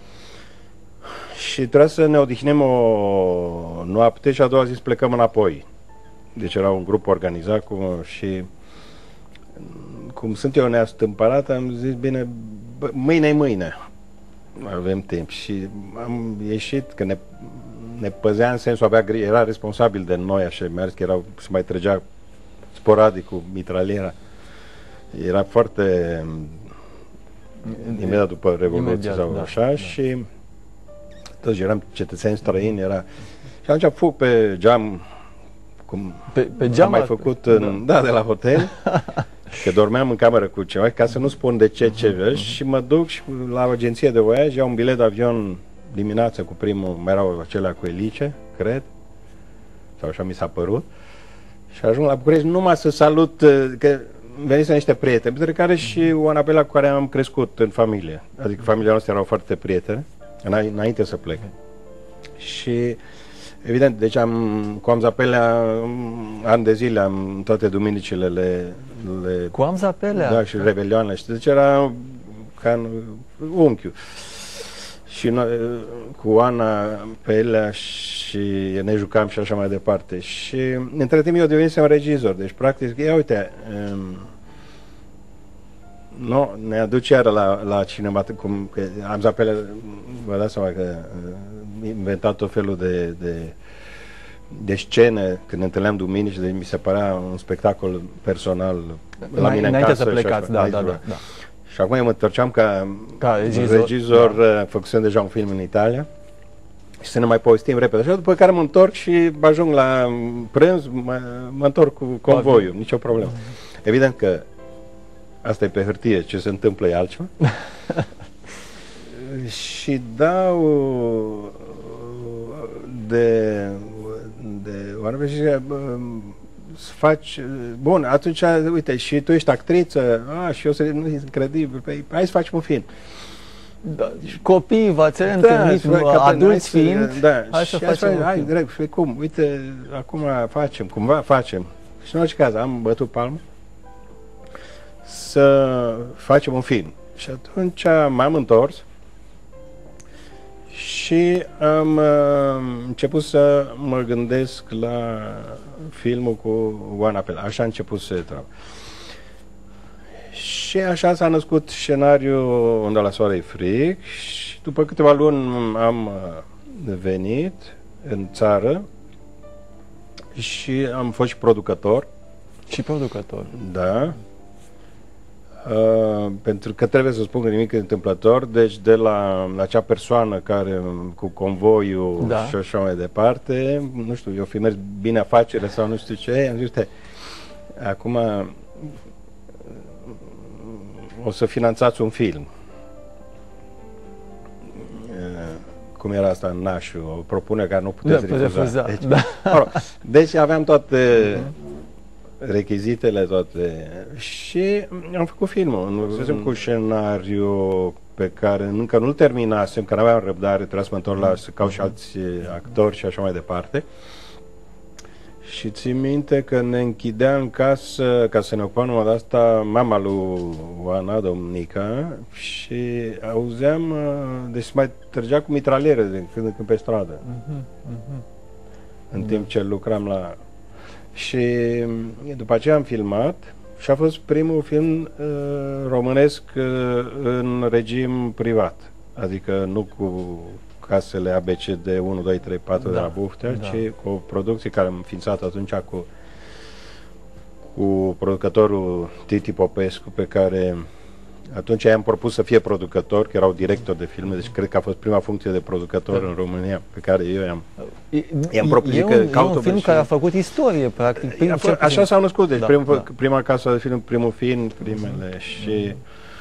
Și trebuia să ne odihnem o noapte și a doua zi să plecăm înapoi. Deci era un grup organizat și cum sunt eu neastâmpărat, am zis, bine, mâine avem timp. Și am ieșit, că ne păzea în sensul, era responsabil de noi, așa, mers, că se mai trăgea sporadic cu mitraliera. Era foarte imediat după Revoluție sau așa, da. Și toți eram cetățeni străini, și atunci fug pe geam, cum pe geam am mai făcut de la hotel, că dormeam în cameră cu ceva, ca să nu spun de ce, și mă duc și la o agenție de voiaj, iau un bilet de avion dimineața cu primul, mai erau acelea cu elice, cred, sau așa mi s-a părut, și ajung la București numai să salut, că veniți niște prieteni, dintre care și Oana Pelea cu care am crescut în familie, adică familia noastră erau foarte prieteni, înainte să plec. Și evident, deci cu Amza Pelea ani de zile, toate duminicile cu Amza Pelea? Da, și revelioanele. Și deci era ca unchiul. Și noi, cu Ana Pelea și ne jucam și așa mai departe. Și între timp eu devenisem regizor. Deci practic, ia uite, ne aduce iară la cinema, cum Amza Pelea, vă dați seama că inventat tot felul de scene când ne întâlneam duminici, deci mi se părea un spectacol personal la mine în casă. Să plecați, da. Și acum eu mă întorceam ca regizor, făcusem deja un film în Italia și să ne mai povestim repede. Și după care mă întorc și ajung la prânz, mă întorc cu convoiul, nicio problemă. Evident că asta e pe hârtie, ce se întâmplă e altceva. Și dau de oameni și să faci, bun, atunci, uite, și tu ești actriță, și eu nu e incredibil, hai să facem un film. Da, copiii v-ați întâlnit, adulți fiind, hai să facem hai, direct, cum, uite, acum facem. Și în orice caz, am bătut palmă să facem un film. Și atunci m-am întors și am început să mă gândesc la filmul cu Oana Pelea. Așa a început să treaba. Și așa s-a născut scenariul Unde la soare e frig și după câteva luni am venit în țară și am fost și producător. Și producător. Da. Pentru că trebuie să spun că nimic întâmplător, deci de la acea persoană care cu convoiul și așa mai departe, nu știu, eu fi mers bine afacere sau nu știu ce, am zis, uite, acum o să finanțați un film. Cum era asta în Nașu, o propunere care nu puteți refuza. Deci aveam toate rechizitele toate și am făcut filmul. Cu scenariu pe care încă nu-l terminasem, că n-aveam răbdare, trebuia să mă întorc la să caut și alți actori și așa mai departe. Și țin minte că ne închidea în casă, ca să ne ocupăm numai de asta, mama lui Oana, Domnica, și auzeam, deci mai trăgea cu mitraliere de când în când pe stradă. În timp ce lucram la... Și după aceea am filmat și a fost primul film românesc în regim privat. Adică nu cu casele ABCD 1, 2, 3, 4 de la Buftea, ci cu o producție care am înființat atunci cu producătorul Titi Popescu, pe care atunci i-am propus să fie producător, că erau director de filme, deci cred că a fost prima funcție de producător în România pe care eu i-am propus. E un film care a făcut istorie, practic. Așa s-au născut, deci prima casă de film, primul film, primele și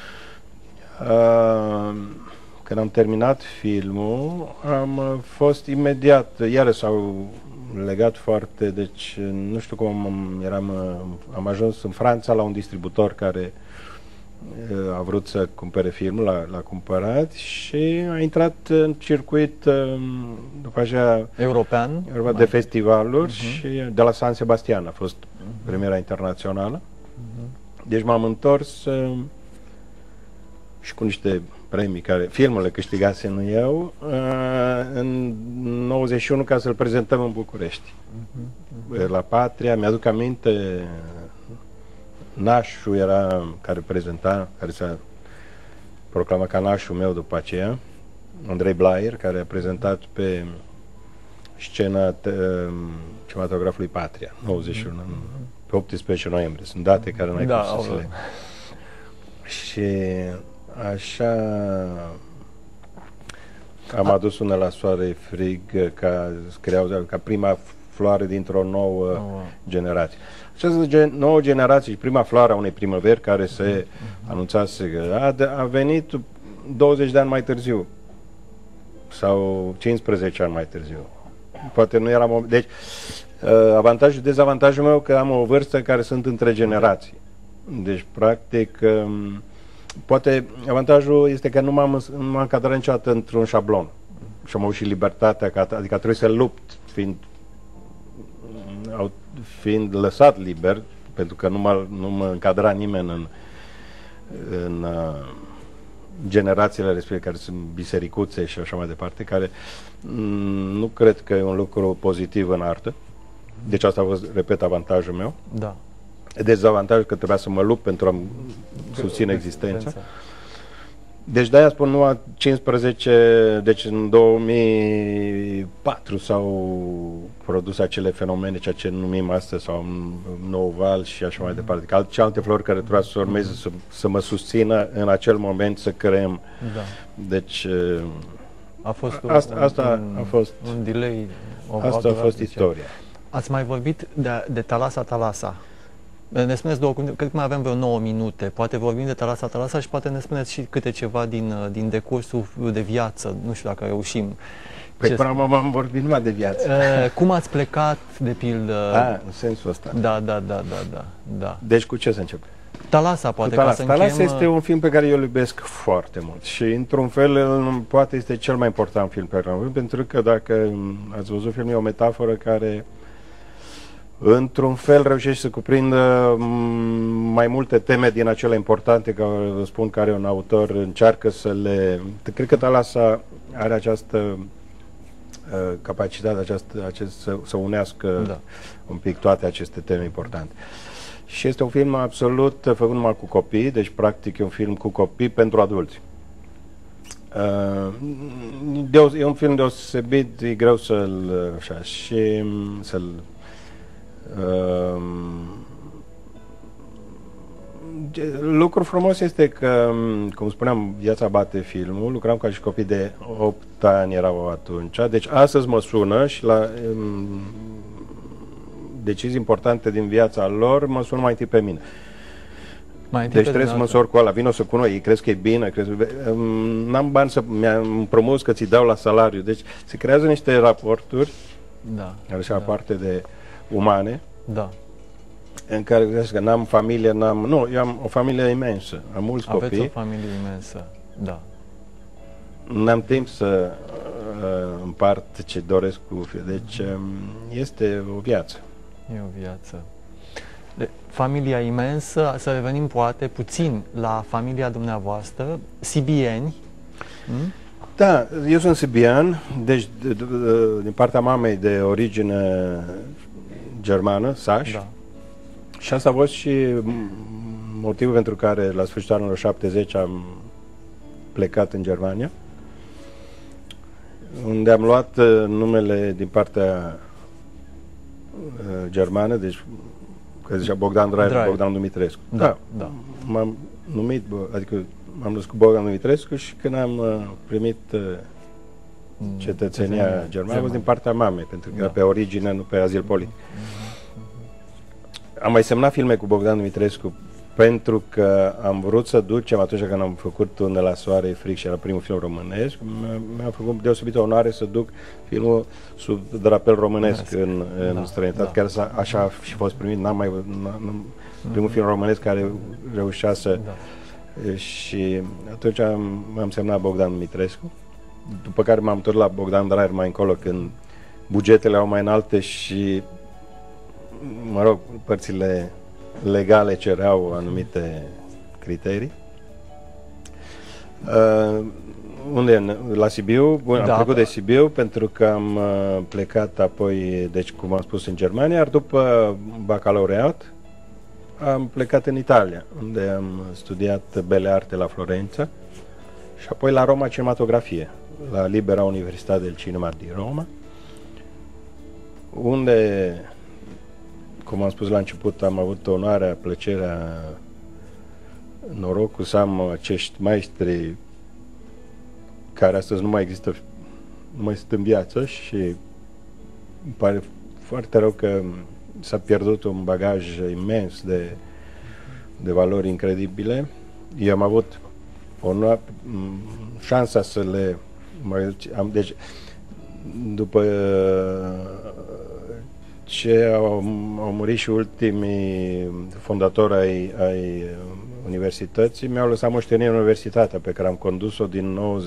când am terminat filmul, am fost imediat, iară s-au legat foarte, deci nu știu cum am ajuns în Franța la un distributor care a vrut să cumpere filmul, l-a cumpărat și a intrat în circuit după aceea european de festivaluri și de la San Sebastian a fost premiera internațională. Deci m-am întors și cu niște premii care filmul le câștigasem eu în 91 ca să-l prezentăm în București. La Patria, mi-aduc aminte, Nașu era care prezenta, care s-a proclamat ca nașul meu după aceea, Andrei Blaier, care a prezentat pe scena cinematografului Patria, 91, pe 18 noiembrie. Sunt date care n-ai cum să le... Și așa am adus una la soare frig ca prima floare dintr-o nouă generație. Această nouă generație și prima floare a unei primăveri care se anunțase a venit 20 de ani mai târziu sau 15 ani mai târziu. Poate nu eram... Deci, avantajul, dezavantajul meu că am o vârstă care sunt între generații. Deci, practic, poate avantajul este că nu m-am încadrat niciodată într-un șablon. Și am avut și libertatea, adică trebuie să lupt, fiind lăsat liber, pentru că nu mă încadra nimeni în generațiile respective, care sunt bisericuțe și așa mai departe, care nu cred că e un lucru pozitiv în artă. Deci asta a fost, repet, avantajul meu. Da. Dezavantajul că trebuia să mă lupt pentru a susține existența. Deci de-aia spun numai 15, deci în 2004 s-au produs acele fenomene, ceea ce numim astăzi, sau nou val și așa mai departe. Alte flori care trebuia să urmeze, să mă susțină în acel moment să creăm. Da. Deci a fost un delay. Asta a fost istoria. Ați mai vorbit de Thalassa Thalassa. Ne spuneți două cuvinte, cred că mai avem vreo 9 minute. Poate vorbim de Thalassa Thalassa și poate ne spuneți și câte ceva din decursul de viață. Nu știu dacă reușim. Păi până am vorbit numai de viață. Cum ați plecat, de pildă? În sensul ăsta. Da. Deci cu ce să încep? Thalassa, poate, ca să încheiem... Thalassa este un film pe care eu îl iubesc foarte mult și, într-un fel, poate este cel mai important film pe care l-am văzut, pentru că, dacă ați văzut filmul, e o metaforă care, într-un fel, reușește să cuprindă mai multe teme din acele importante, ca vă spun, care un autor încearcă să le... Cred că Thalassa are această capacitate, să unească un pic toate aceste teme importante. Și este un film absolut făcut numai cu copii, deci practic e un film cu copii pentru adulți. E un film deosebit, e greu lucrul frumos este că, cum spuneam, viața bate filmul, lucram ca și copii de 8 ani erau atunci, deci astăzi mă sună și la decizii importante din viața lor mă sună mai întâi pe mine. Deci trebuie să mă însor cu ăla, vin o să cunosc, ei crezi că e bine, n-am bani să mi-am promus că ți dau la salariu, deci se creează niște raporturi, așa parte de umane, în care gândesc că n-am familie, eu am o familie imensă, am mulți copii. Aveți o familie imensă, da. N-am timp să împart ce doresc cu fiul, deci este o viață. E o viață. Familia imensă, să revenim poate puțin la familia dumneavoastră, sibieni. Da, eu sunt sibian, deci din partea mamei de origine germană, Saș. Da. Și asta a fost și motivul pentru care la sfârșitul anilor 70 am plecat în Germania. unde am luat numele din partea germană, deci că zicea Bogdan Draiev, Bogdan Dumitrescu. Da, da. M-am numit, adică m-am născut Bogdan Dumitrescu și când am primit cetățenia germană, a fost din partea mamei, pentru că era pe origine, nu pe azil politic. Am mai semnat filme cu Bogdan Dumitrescu pentru că am vrut să ducem, atunci când am făcut Unde la soare e fric și era primul film românesc, mi-a făcut deosebită onoare să duc filmul sub drapel românesc în străinătate, chiar așa a și fost primit, primul film românesc care reușea să... Și atunci am semnat Bogdan Dumitrescu, după care m-am întors la Bogdan Draiev mai încolo, când bugetele au mai înalte și, mă rog, părțile legale cereau anumite criterii. Unde? La Sibiu. Bun, am trecut de Sibiu pentru că am plecat apoi, deci cum am spus, în Germania, iar după bacalaureat am plecat în Italia, unde am studiat Belle Arte la Florența și apoi la Roma cinematografie, la Libera Universitate del Cinema di Roma, unde, cum am spus la început, am avut onoarea, plăcerea, norocul să am acești maestri care astăzi nu mai există, nu mai sunt în viață și îmi pare foarte rău că s-a pierdut un bagaj imens de valori incredibile. Eu am avut șansa să le... Deci, după ce au murit și ultimii fondatori ai universității, mi-au lăsat moștenire universitatea pe care am condus-o din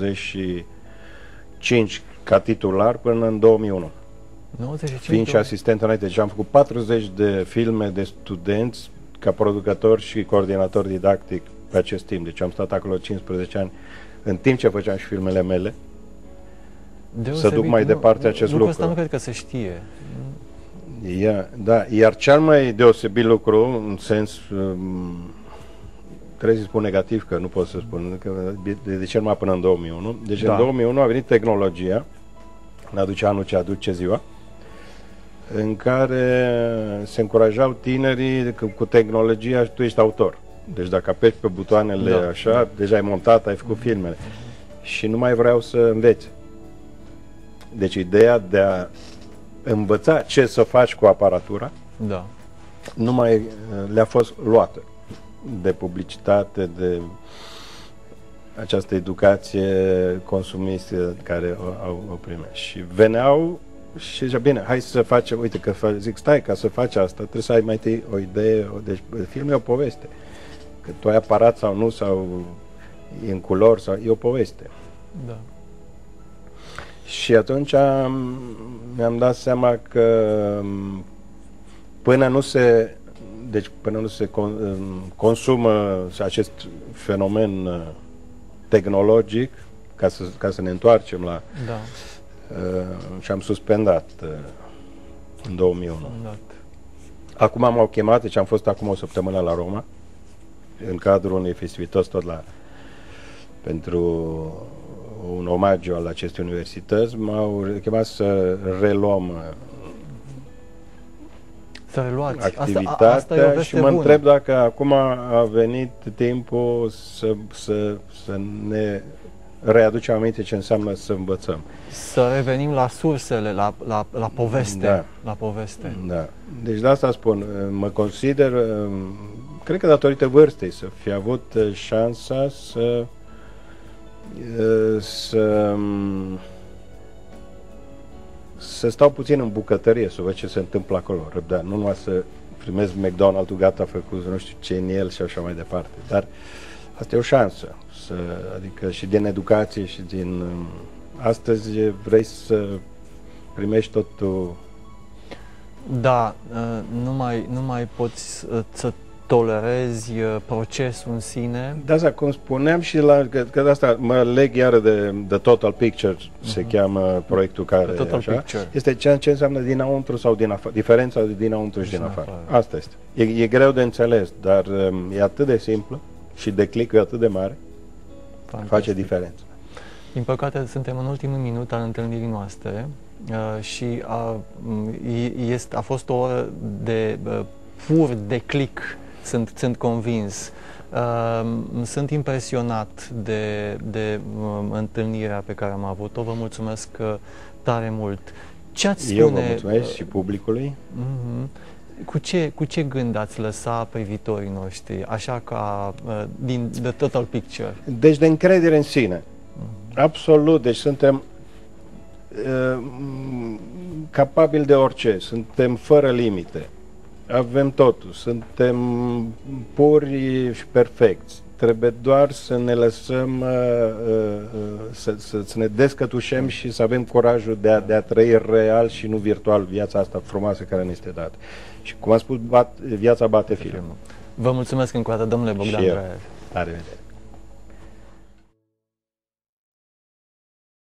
95 ca titular până în 2001. 95, fiind și asistent înainte. Deci am făcut 40 de filme de studenți ca producător și coordinator didactic pe acest timp. Deci am stat acolo 15 ani în timp ce făceam și filmele mele. Să duc mai departe acest lucru. Ăsta nu cred că se știe. Da, iar cel mai deosebit lucru, în sens, trebuie să spun negativ, că nu pot să spun, că de cel mai până în 2001. Deci în 2001 a venit tehnologia, ne aduce anul ce aduce ziua, în care se încurajau tinerii că cu tehnologia tu ești autor. Deci dacă apeși pe butoanele așa, deja ai montat, ai făcut filmele. Și nu mai vreau să înveți. Deci ideea de a învăța ce să faci cu aparatura nu mai le-a fost luată de publicitate, de această educație consumistă care o primește. Și veneau și zicea, bine, hai să facem, uite, că zic, stai, ca să faci asta, trebuie să ai mai întâi o idee, deci filmul e o poveste. Că tu ai aparat sau nu, sau e în culori, sau e o poveste. Da. Și atunci mi-am dat seama că până nu se consumă acest fenomen tehnologic, ca să ne întoarcem la... și am suspendat în 2001. Acum m-au chemat, deci am fost acum o săptămână la Roma, în cadrul unei festivități pentru un omagiu al acestei universități. M-au chemat să reluăm activitatea și mă întreb dacă acum a venit timpul să ne readucem aminte ce înseamnă să învățăm. Să revenim la sursele, la poveste. La poveste. Da. Deci de asta spun, mă consider, cred că datorită vârstei, să fi avut șansa să stau puțin în bucătărie, să văd ce se întâmplă acolo, răbdare. Nu numai să primesc McDonald's-ul gata făcut, nu știu ce în el și așa mai departe. Dar asta e o șansă. Adică și din educație și din... Astăzi vrei să primești totul... Da, nu mai poți să tolerezi procesul în sine. De asta, cum spuneam și că de asta mă leg iară de The Total Picture, se cheamă proiectul care așa, este ce înseamnă dinăuntru sau din afară, diferența de dinăuntru și din afară. Asta este. E greu de înțeles, dar e atât de simplu și declicul e atât de mare, face diferența. Din păcate, suntem în ultimul minut al întâlnirii noastre și a fost o oră de pur de click, sunt convins. Sunt impresionat de întâlnirea pe care am avut-o. Vă mulțumesc tare mult. Ce ați spune? Eu vă mulțumesc și publicului. Cu ce gând ați lăsa privitorii noștri, așa ca din the total picture? Deci de încredere în sine. Absolut, deci suntem capabili de orice, suntem fără limite, avem totul, suntem puri și perfecți. Trebuie doar să ne lăsăm, să ne descătușăm și să avem curajul de a trăi real și nu virtual viața asta frumoasă care ne este dată. Și cum am spus, viața bate filmul. Vă mulțumesc încă o dată, domnule Bogdan Draieș. La revedere.